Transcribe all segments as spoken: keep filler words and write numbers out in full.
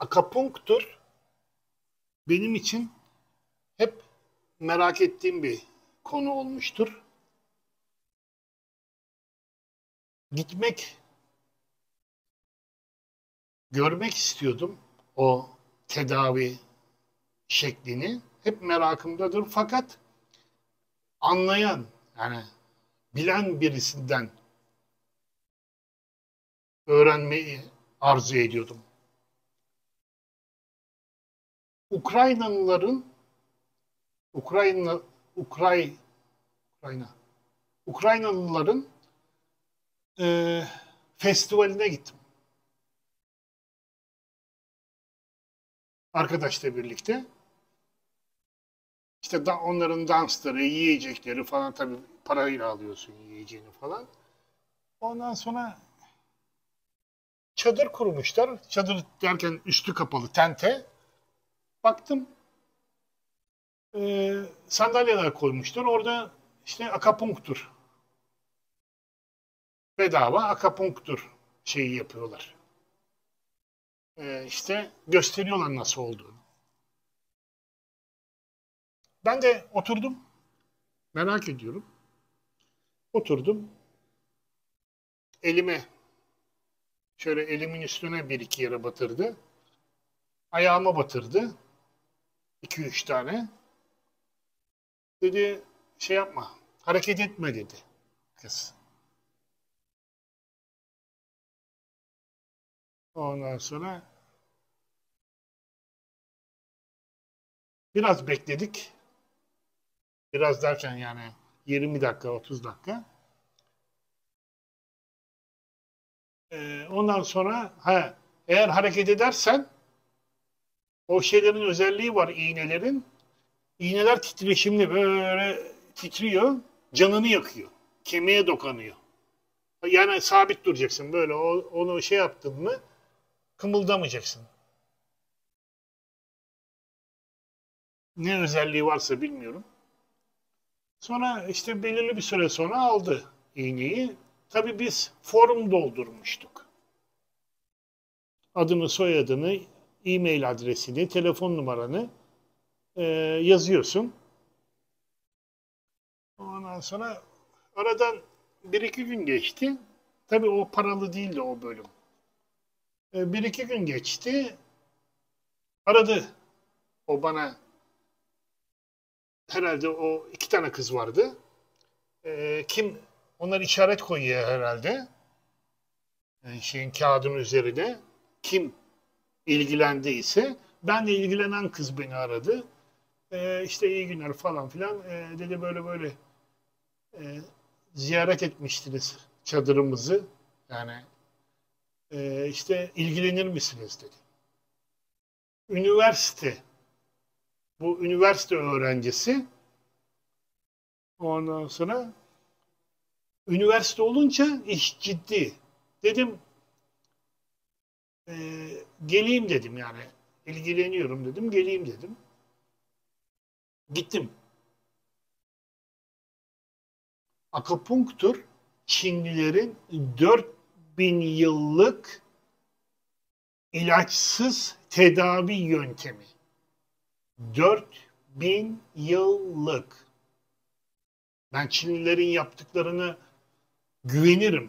Akupunktur benim için hep merak ettiğim bir konu olmuştur. Gitmek, görmek istiyordum o tedavi şeklini. Hep merakımdadır. Fakat anlayan, yani bilen birisinden öğrenmeyi arzu ediyordum. Ukraynalıların Ukrayna Ukray Ukrayna Ukraynalıların e, festivaline gittim. Arkadaşla birlikte. İşte da, onların dansları, yiyecekleri falan, tabii parayla alıyorsun yiyeceğini falan. Ondan sonra çadır kurmuşlar. Çadır derken üstü kapalı, tente. Baktım e, sandalyeler koymuşlar. Orada işte akupunktur. Bedava akupunktur şeyi yapıyorlar. E, işte gösteriyorlar nasıl olduğunu. Ben de oturdum. Merak ediyorum. Oturdum. Elime şöyle elimin üstüne bir iki yere batırdı. Ayağıma batırdı. İki üç tane. Dedi şey yapma. Hareket etme dedi kız. Ondan sonra biraz bekledik. Biraz derken yani yirmi dakika, otuz dakika. Ee, ondan sonra ha, eğer hareket edersen o şeylerin özelliği var, iğnelerin. İğneler titreşimli, böyle titriyor. Canını yakıyor. Kemiğe dokunuyor. Yani sabit duracaksın böyle. O, onu şey yaptın mı kımıldamayacaksın. Ne özelliği varsa bilmiyorum. Sonra işte belirli bir süre sonra aldı iğneyi. Tabii biz form doldurmuştuk. Adını, soyadını, e-mail adresini, telefon numaranı e, yazıyorsun. Ondan sonra aradan bir iki gün geçti. Tabii o paralı değildi o bölüm. E, bir iki gün geçti. Aradı. O bana, herhalde o iki tane kız vardı. E, kim? Onlar işaret koyuyor herhalde. Yani şeyin, kağıdın üzerine. Kim ilgilendiyse. Ben de ilgilenen kız beni aradı. E, işte iyi günler falan filan. E, dedi böyle böyle e, ziyaret etmiştiniz çadırımızı. Yani e, işte ilgilenir misiniz dedi. Üniversite. Bu üniversite öğrencisi. Ondan sonra üniversite olunca iş ciddi. Dedim e, geleyim dedim yani. İlgileniyorum dedim. Geleyim dedim. Gittim. Akupunktur Çinlilerin dört bin yıllık ilaçsız tedavi yöntemi. dört bin yıllık. Ben Çinlilerin yaptıklarını güvenirim.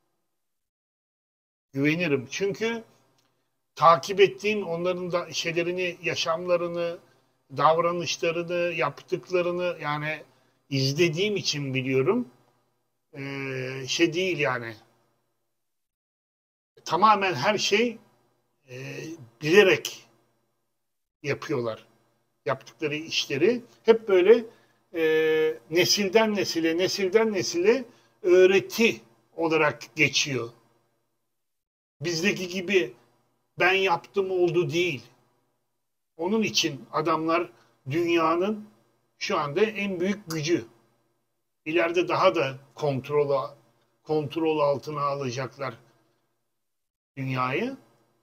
Güvenirim. Çünkü takip ettiğim onların da şeylerini, yaşamlarını, davranışlarını, yaptıklarını yani izlediğim için biliyorum. Ee, şey değil yani. Tamamen her şey e, bilerek yapıyorlar. Yaptıkları işleri hep böyle e, nesilden nesile, nesilden nesile öğreti olarak geçiyor. Bizdeki gibi ben yaptım oldu değil. Onun için adamlar dünyanın şu anda en büyük gücü. İleride daha da kontrol kontrol altına alacaklar dünyayı.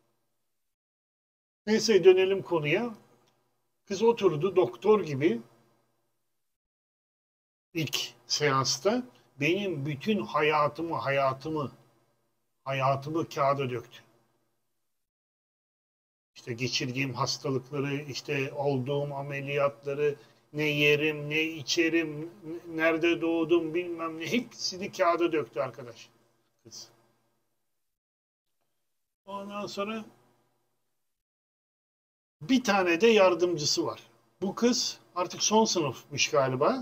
Neyse, dönelim konuya. Kız oturdu doktor gibi ilk seansta benim bütün hayatımı hayatımı hayatımı kağıda döktü. işte geçirdiğim hastalıkları, işte olduğum ameliyatları, ne yerim, ne içerim, nerede doğdum bilmem ne, hepsini kağıda döktü arkadaş kız. Ondan sonra bir tane de yardımcısı var. Bu kız artık son sınıfmış galiba.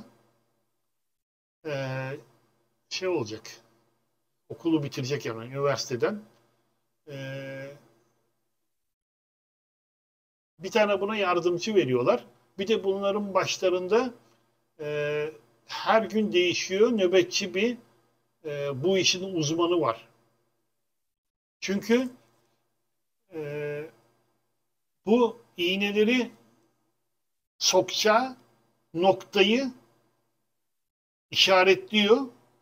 Ee, şey olacak. Okulu bitirecek yani üniversiteden. Ee, bir tane buna yardımcı veriyorlar. Bir de bunların başlarında e, her gün değişiyor nöbetçi bir e, bu işin uzmanı var. Çünkü e, bu iğneleri sokacağı noktayı işaretliyor.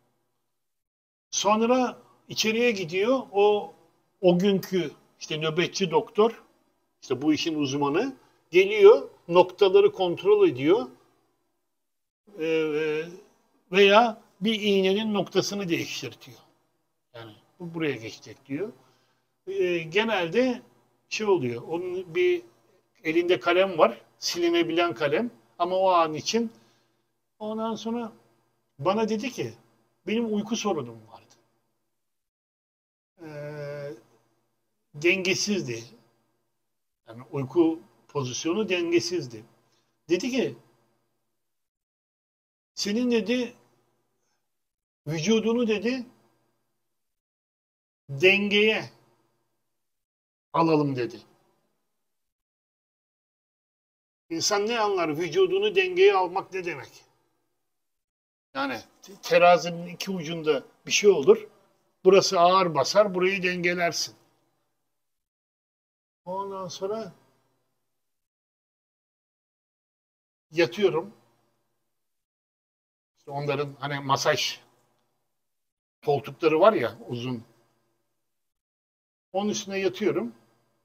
Sonra içeriye gidiyor. O o günkü işte nöbetçi doktor, işte bu işin uzmanı geliyor, noktaları kontrol ediyor. Ee, veya bir iğnenin noktasını değiştirtiyor. Yani bu buraya geçecek diyor. Ee, genelde şey oluyor. Onun bir elinde kalem var. Silinebilen kalem. Ama o an için ondan sonra bana dedi ki benim uyku sorunum vardı. Ee, dengesizdi. Yani uyku pozisyonu dengesizdi. Dedi ki senin dedi vücudunu dedi dengeye alalım dedi. İnsan ne anlar? Vücudunu dengeye almak ne demek? Yani terazinin iki ucunda bir şey olur. Burası ağır basar, burayı dengelersin. Ondan sonra yatıyorum. İşte onların hani masaj koltukları var ya uzun. Onun üstüne yatıyorum.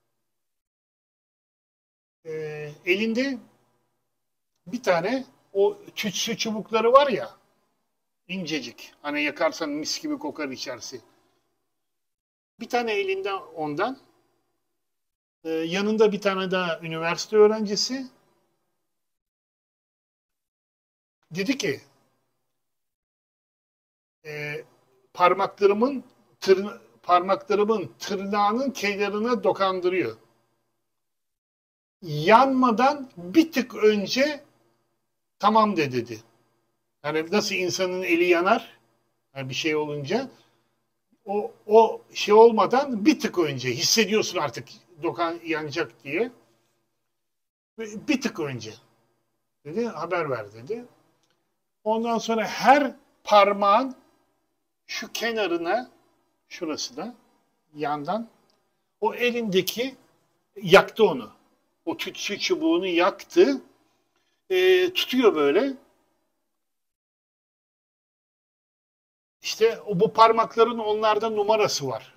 Ee, elinde bir tane o tütsü çubukları var ya incecik. Hani yakarsan mis gibi kokar içerisi. Bir tane elinde ondan. Ee, yanında bir tane daha üniversite öğrencisi. Dedi ki e, parmaklarımın tırna, parmaklarımın tırnağının kenarına dokandırıyor. Yanmadan bir tık önce tamam de dedi. Yani nasıl insanın eli yanar yani bir şey olunca o, o şey olmadan bir tık önce hissediyorsun artık dokan yanacak diye. Bir tık önce dedi haber ver dedi. Ondan sonra her parmağın şu kenarına şurası da yandan o elindeki yaktı onu. O tütsü çubuğunu yaktı. E, tutuyor böyle. İşte o bu parmakların onlarda numarası var.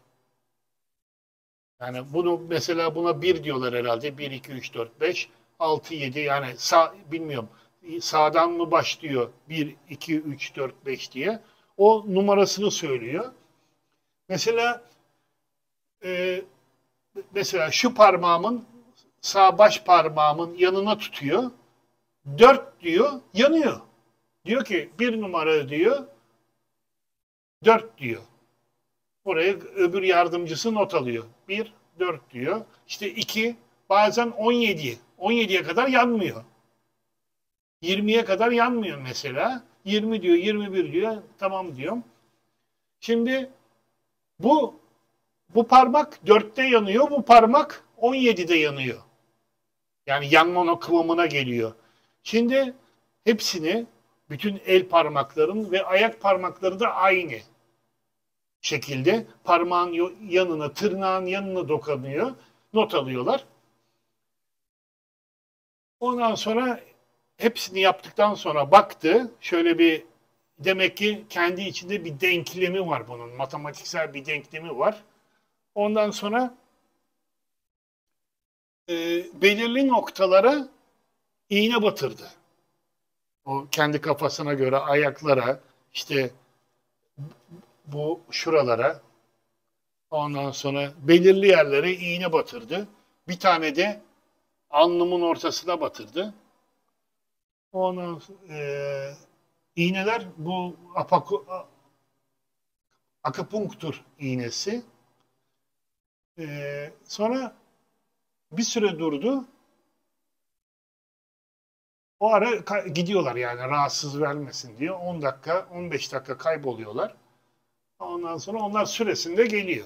Yani bunu mesela buna bir diyorlar herhalde. bir, iki, üç, dört, beş, altı, yedi yani sağ, bilmiyorum. Sağdan mı başlıyor? bir, iki, üç, dört, beş diye. O numarasını söylüyor. Mesela e, mesela şu parmağımın sağ baş parmağımın yanına tutuyor. dört diyor, yanıyor. Diyor ki bir numara diyor, dört diyor. Oraya öbür yardımcısı not alıyor. bir, dört diyor. İşte iki, bazen on yedi. on yediye kadar yanmıyor. yirmiye kadar yanmıyor mesela. yirmi diyor, yirmi bir diyor. Tamam diyorum. Şimdi bu bu parmak dörtte yanıyor, bu parmak on yedide yanıyor. Yani yanma kıvamına geliyor. Şimdi hepsini, bütün el parmakların ve ayak parmakları da aynı şekilde parmağın yanına, tırnağın yanına dokunuyor. Not alıyorlar. Ondan sonra hepsini yaptıktan sonra baktı. Şöyle bir demek ki kendi içinde bir denklemi var bunun. Matematiksel bir denklemi var. Ondan sonra e, belirli noktalara iğne batırdı. O kendi kafasına göre ayaklara, işte bu şuralara, ondan sonra belirli yerlere iğne batırdı. Bir tane de alnımın ortasına batırdı. Ondan e, iğneler bu apaku, akupunktur iğnesi. E, sonra bir süre durdu. O ara gidiyorlar yani rahatsız vermesin diye. on dakika, on beş dakika kayboluyorlar. Ondan sonra onlar süresinde geliyor.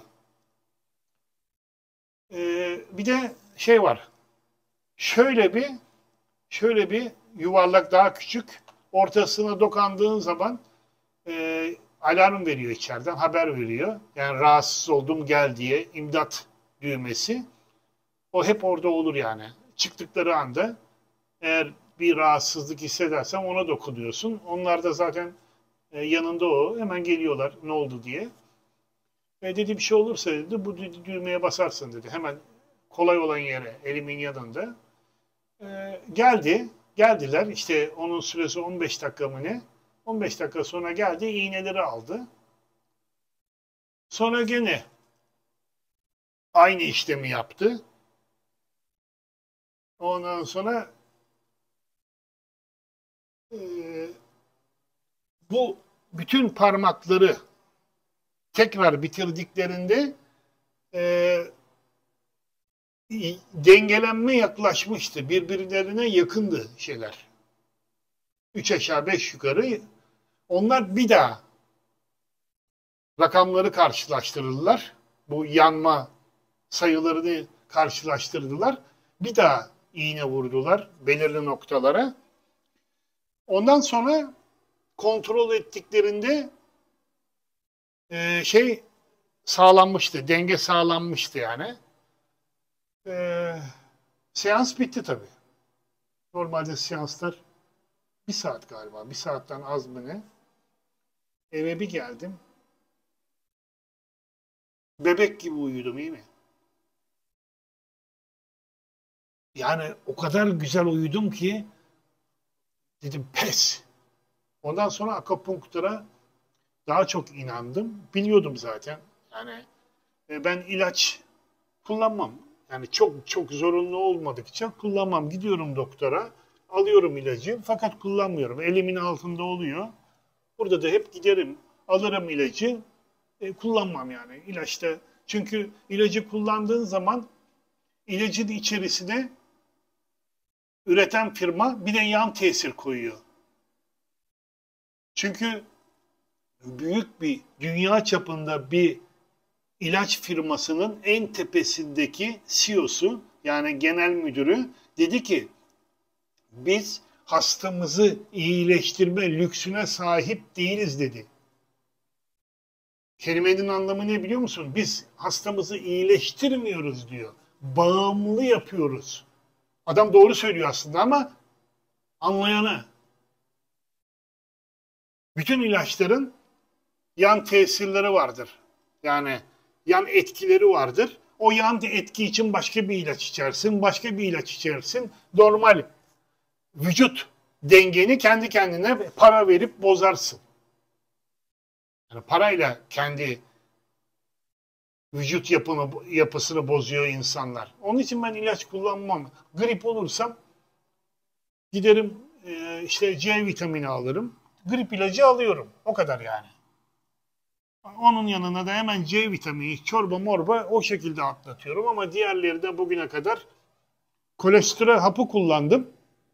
Ee, bir de şey var. Şöyle bir şöyle bir yuvarlak daha küçük. Ortasına dokandığın zaman e, alarm veriyor içeriden. Haber veriyor. Yani rahatsız oldum gel diye imdat düğmesi. O hep orada olur yani. Çıktıkları anda eğer bir rahatsızlık hissedersen ona dokunuyorsun. Onlar da zaten e, yanında o. Hemen geliyorlar ne oldu diye. E dedi bir şey olursa dedi bu düğmeye basarsın dedi. Hemen kolay olan yere elimin yanında. E, geldi. Geldiler. İşte onun süresi on beş dakika mı ne? on beş dakika sonra geldi. İğneleri aldı. Sonra gene aynı işlemi yaptı. Ondan sonra e, bu bütün parmakları tekrar bitirdiklerinde e, dengelenme yaklaşmıştı. Birbirlerine yakındı şeyler. Üç aşağı beş yukarı. Onlar bir daha rakamları karşılaştırdılar. Bu yanma sayılarını karşılaştırdılar. Bir daha iğne vurdular belirli noktalara. Ondan sonra kontrol ettiklerinde e, şey sağlanmıştı, denge sağlanmıştı yani. E, seans bitti tabii. Normalde seanslar bir saat galiba, bir saatten az mı ne? Eve bir geldim. Bebek gibi uyudum, iyi mi? Yani o kadar güzel uyudum ki dedim pes. Ondan sonra akupunktura daha çok inandım. Biliyordum zaten. Yani e, ben ilaç kullanmam. Yani çok çok zorunlu olmadıkça kullanmam. Gidiyorum doktora, alıyorum ilacı fakat kullanmıyorum. Elimin altında oluyor. Burada da hep giderim, alırım ilacı, e, kullanmam yani ilaçta. Çünkü ilacı kullandığın zaman ilacın içerisine üreten firma bir de yan tesir koyuyor. Çünkü büyük bir dünya çapında bir ilaç firmasının en tepesindeki C E O'su yani genel müdürü dedi ki biz hastamızı iyileştirme lüksüne sahip değiliz dedi. Kelimenin anlamı ne biliyor musun? Biz hastamızı iyileştirmiyoruz diyor. Bağımlı yapıyoruz. Adam doğru söylüyor aslında ama anlayana. Bütün ilaçların yan tesirleri vardır. Yani yan etkileri vardır. O yan etki için başka bir ilaç içersin, başka bir ilaç içersin. Normal vücut dengeni kendi kendine para verip bozarsın. Yani parayla kendi vücut yapını, yapısını bozuyor insanlar. Onun için ben ilaç kullanmam. Grip olursam giderim e, işte C vitamini alırım. Grip ilacı alıyorum. O kadar yani. Onun yanına da hemen C vitamini, çorba morba o şekilde atlatıyorum. Ama diğerleri de bugüne kadar kolesterol hapı kullandım.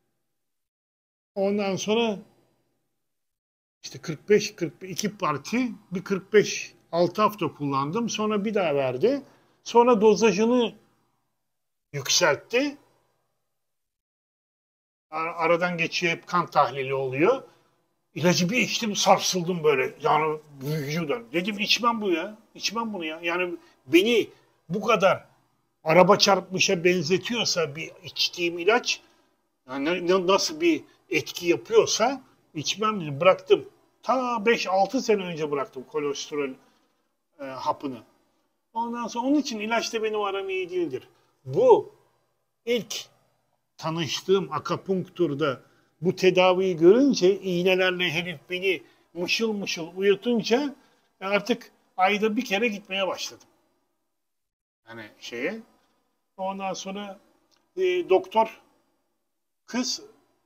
Ondan sonra işte kırk beş kırk iki parti bir kırk beş altı hafta kullandım. Sonra bir daha verdi. Sonra dozajını yükseltti. Aradan geçiyor hep kan tahlili oluyor. İlacı bir içtim sarsıldım böyle yani vücudan. Dedim içmem bu ya. İçmem bunu ya. Yani beni bu kadar araba çarpmışa benzetiyorsa bir içtiğim ilaç yani nasıl bir etki yapıyorsa içmem dedim. Bıraktım. Ta beş altı sene önce bıraktım kolesterol e, hapını. Ondan sonra onun için ilaçta benim aram iyi değildir. Bu ilk tanıştığım akupunkturda bu tedaviyi görünce iğnelerle herif beni mışıl mışıl uyutunca artık ayda bir kere gitmeye başladım. Yani şeye Ondan sonra e, doktor kız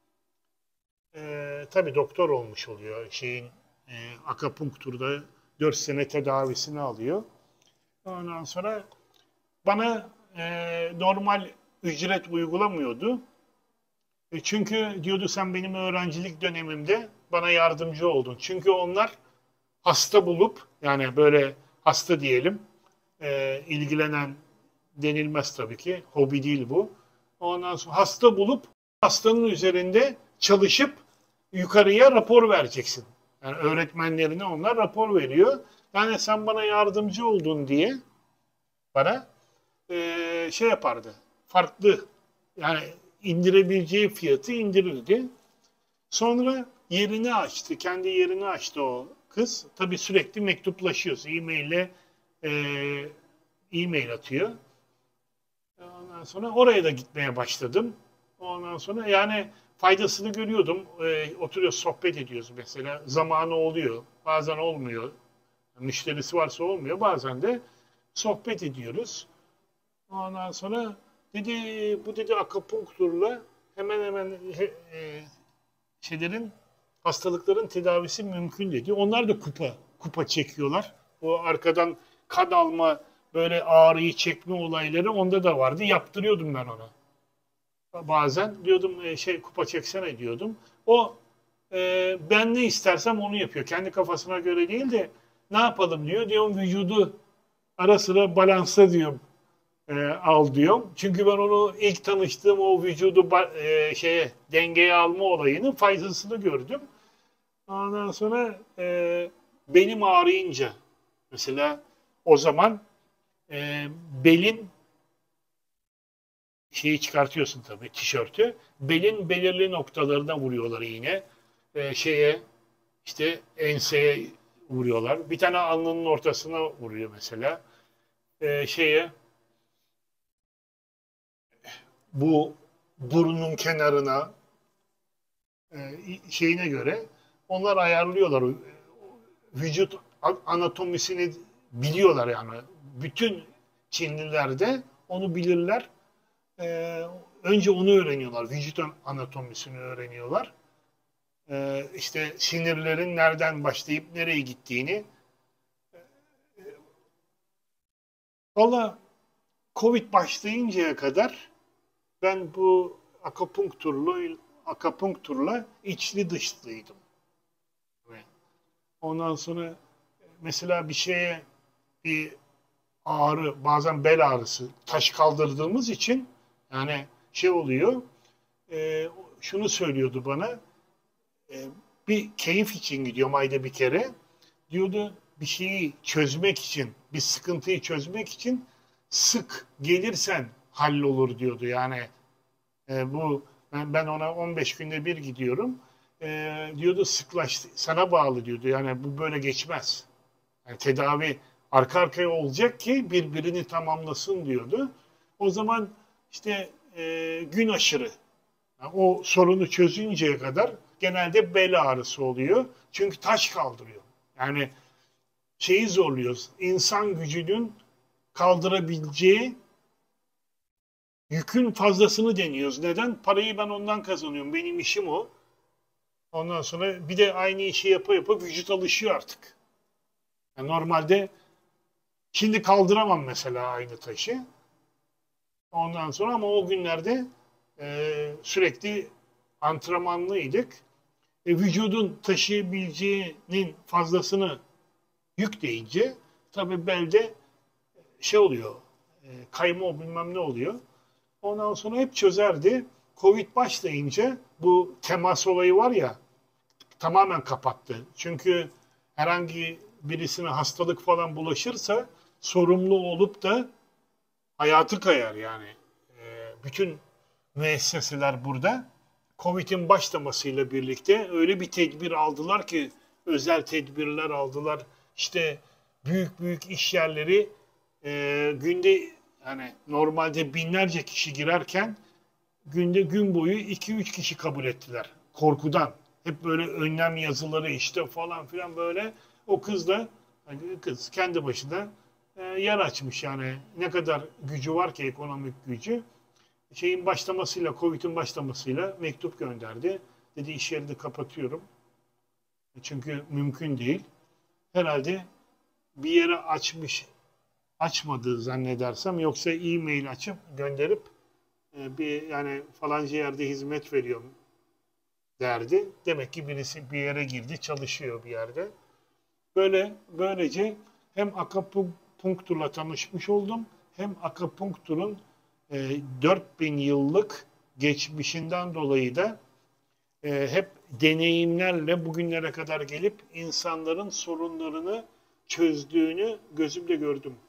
e, tabii doktor olmuş oluyor. Şeyin e, akupunkturda dört sene tedavisini alıyor. Ondan sonra bana e, normal ücret uygulamıyordu. E, çünkü diyordu sen benim öğrencilik dönemimde bana yardımcı oldun. Çünkü onlar hasta bulup yani böyle hasta diyelim e, ilgilenen denilmez tabii ki. Hobi değil bu. Ondan sonra hasta bulup hastanın üzerinde çalışıp yukarıya rapor vereceksin. Yani öğretmenlerine onlar rapor veriyor. Yani sen bana yardımcı oldun diye bana e, şey yapardı. Farklı yani indirebileceği fiyatı indirirdi. Sonra yerini açtı. Kendi yerini açtı o kız. Tabii sürekli mektuplaşıyoruz. E-mail'le e, e-mail atıyor. Ondan sonra oraya da gitmeye başladım. Ondan sonra yani faydasını görüyordum. E, oturuyoruz, sohbet ediyoruz mesela. Zamanı oluyor. Bazen olmuyor. Müşterisi varsa olmuyor. Bazen de sohbet ediyoruz. Ondan sonra dedi bu dedi akupunkturla hemen hemen he, e, şeylerin hastalıkların tedavisi mümkün dedi. Onlar da kupa kupa çekiyorlar. O arkadan kan alma böyle ağrıyı çekme olayları onda da vardı. Yaptırıyordum ben ona. Bazen diyordum e, şey kupa çeksene diyordum. O e, ben ne istersem onu yapıyor. Kendi kafasına göre değil de ne yapalım diyor. Diyorum vücudu ara sıra balansa diyorum. E, al diyorum. Çünkü ben onu ilk tanıştığım o vücudu e, şeye dengeye alma olayının faydasını gördüm. Ondan sonra e, benim ağrıyınca mesela o zaman e, belin şeyi çıkartıyorsun tabii tişörtü. Belin belirli noktalarına vuruyorlar yine. E, şeye işte enseye vuruyorlar. Bir tane alnının ortasına vuruyor mesela. E, şeye bu burnun kenarına e, şeyine göre onlar ayarlıyorlar. Vücut anatomisini biliyorlar yani. Bütün Çinliler de onu bilirler. Ee, önce onu öğreniyorlar. Vücut anatomisini öğreniyorlar. Ee, işte sinirlerin nereden başlayıp nereye gittiğini. Valla Covid başlayıncaya kadar ben bu akupunkturla, akupunkturla içli dışlıydım. Ondan sonra mesela bir şeye bir ağrı, bazen bel ağrısı, taş kaldırdığımız için yani şey oluyor, e, şunu söylüyordu bana, e, bir keyif için gidiyorum ayda bir kere. Diyordu bir şeyi çözmek için, bir sıkıntıyı çözmek için sık gelirsen hallolur diyordu. Yani e, bu ben, ben ona on beş günde bir gidiyorum. E, diyordu sıklaştı, sana bağlı diyordu. Yani bu böyle geçmez. Yani tedavi arka arkaya olacak ki birbirini tamamlasın diyordu. O zaman işte e, gün aşırı. Yani o sorunu çözünceye kadar genelde bel ağrısı oluyor. Çünkü taş kaldırıyor. Yani şeyi zorluyoruz. İnsan gücünün kaldırabileceği yükün fazlasını deniyoruz. Neden? Parayı ben ondan kazanıyorum. Benim işim o. Ondan sonra bir de aynı işi yapa yapa vücut alışıyor artık. Yani normalde şimdi kaldıramam mesela aynı taşı. Ondan sonra ama o günlerde e, sürekli antrenmanlıydık. E, vücudun taşıyabileceğinin fazlasını yük deyince tabii belde şey oluyor, e, kayma bilmem ne oluyor. Ondan sonra hep çözerdi. Covid başlayınca bu temas olayı var ya tamamen kapattı. Çünkü herhangi birisine hastalık falan bulaşırsa sorumlu olup da hayatı kayar yani. E, bütün müesseseler burada Covid'in başlamasıyla birlikte öyle bir tedbir aldılar ki özel tedbirler aldılar. İşte büyük büyük iş yerleri e, günde yani normalde binlerce kişi girerken günde gün boyu iki üç kişi kabul ettiler. Korkudan. Hep böyle önlem yazıları işte falan filan böyle. O kız da kız kendi başına e, yer açmış yani. Ne kadar gücü var ki, ekonomik gücü. Şeyin başlamasıyla, Covid'in başlamasıyla mektup gönderdi. Dedi iş yerini kapatıyorum. Çünkü mümkün değil. Herhalde bir yere açmış, açmadığı zannedersem, yoksa e-mail açıp gönderip e, bir yani falanca yerde hizmet veriyorum derdi. Demek ki birisi bir yere girdi, çalışıyor bir yerde. Böyle böylece hem akupunkturla tanışmış oldum, hem akupunkturun e, dört bin yıllık geçmişinden dolayı da e, hep deneyimlerle bugünlere kadar gelip insanların sorunlarını çözdüğünü gözümle gördüm.